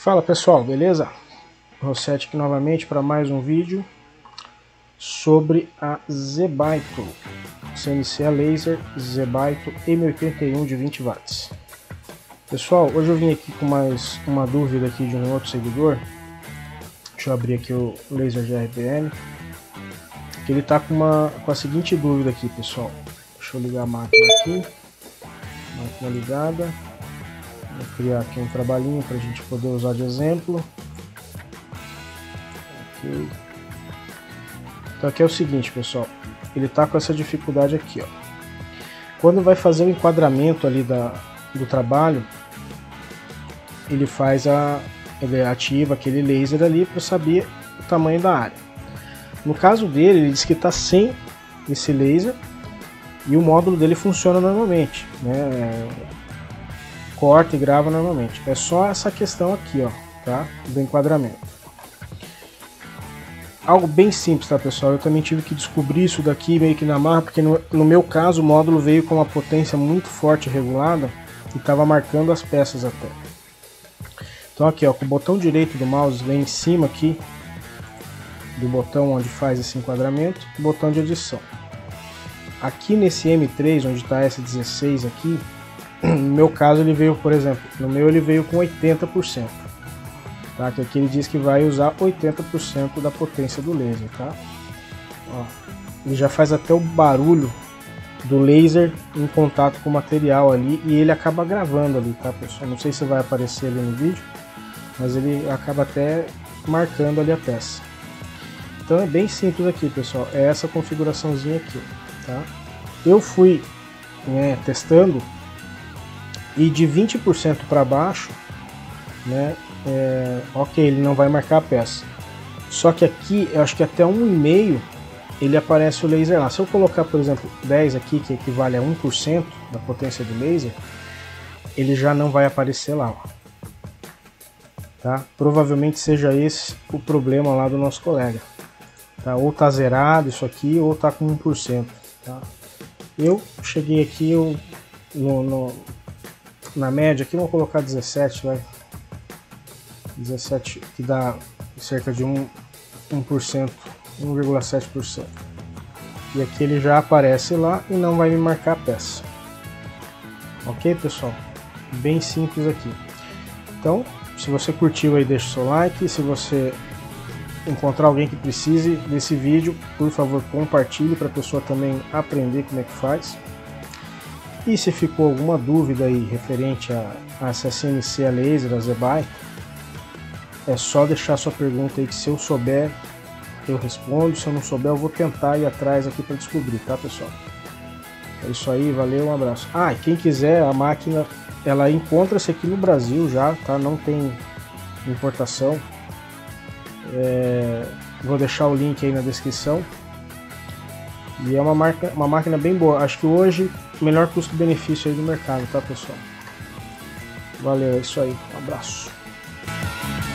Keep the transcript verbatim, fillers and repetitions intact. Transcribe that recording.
Fala pessoal, beleza? Rossetti aqui novamente para mais um vídeo sobre a Zebaito C N C a laser Zebaito M oitenta e um de vinte watts. Pessoal, hoje eu vim aqui com mais uma dúvida aqui de um outro seguidor. Deixa eu abrir aqui o laser G R B N, que ele tá com, uma, com a seguinte dúvida aqui, pessoal. Deixa eu ligar a máquina aqui, máquina ligada. Vou criar aqui um trabalhinho para a gente poder usar de exemplo. Okay. Então aqui é o seguinte, pessoal, ele está com essa dificuldade aqui, ó. Quando vai fazer o enquadramento ali da, do trabalho, ele faz a, ele ativa aquele laser ali para saber o tamanho da área. No caso dele, ele diz que está sem esse laser e o módulo dele funciona normalmente, né? Corta e grava normalmente. É só essa questão aqui, ó, tá? Do enquadramento. Algo bem simples, tá, pessoal? Eu também tive que descobrir isso daqui meio que na marra, porque no, no meu caso o módulo veio com uma potência muito forte e regulada e estava marcando as peças até. Então aqui, ó, com o botão direito do mouse vem em cima aqui do botão onde faz esse enquadramento, botão de edição. Aqui nesse M três, onde está S dezesseis aqui, no meu caso ele veio, por exemplo, no meu ele veio com oitenta por cento, tá? Que aqui ele diz que vai usar oitenta por cento da potência do laser, tá? Ó, ele já faz até o barulho do laser em contato com o material ali e ele acaba gravando ali, tá, pessoal? Não sei se vai aparecer ali no vídeo, mas ele acaba até marcando ali a peça. Então é bem simples aqui, pessoal, é essa configuraçãozinha aqui, tá? Eu fui, né, testando. E de vinte por cento para baixo, né, é, ok, ele não vai marcar a peça. Só que aqui, eu acho que até um vírgula cinco ele aparece o laser lá. Se eu colocar, por exemplo, dez aqui, que equivale a um por cento da potência do laser, ele já não vai aparecer lá, ó. Tá? Provavelmente seja esse o problema lá do nosso colega. Tá? Ou tá zerado isso aqui, ou tá com um por cento. Tá? Eu cheguei aqui eu, no... no na média aqui, vamos colocar dezessete, vai. dezessete, que dá cerca de um por cento, um vírgula sete por cento. E aqui ele já aparece lá e não vai me marcar a peça. Ok, pessoal? Bem simples aqui. Então, se você curtiu aí, deixa o seu like. Se você encontrar alguém que precise desse vídeo, por favor, compartilhe para a pessoa também aprender como é que faz. E se ficou alguma dúvida aí referente a, a essa C N C a laser, a Zebaito, é só deixar sua pergunta aí que se eu souber eu respondo, se eu não souber eu vou tentar ir atrás aqui para descobrir, tá, pessoal? É isso aí, valeu, um abraço. Ah, e quem quiser a máquina, ela encontra-se aqui no Brasil já, tá? Não tem importação. É, vou deixar o link aí na descrição. E é uma, marca, uma máquina bem boa. Acho que hoje o melhor custo-benefício aí do mercado, tá, pessoal? Valeu, é isso aí. Um abraço.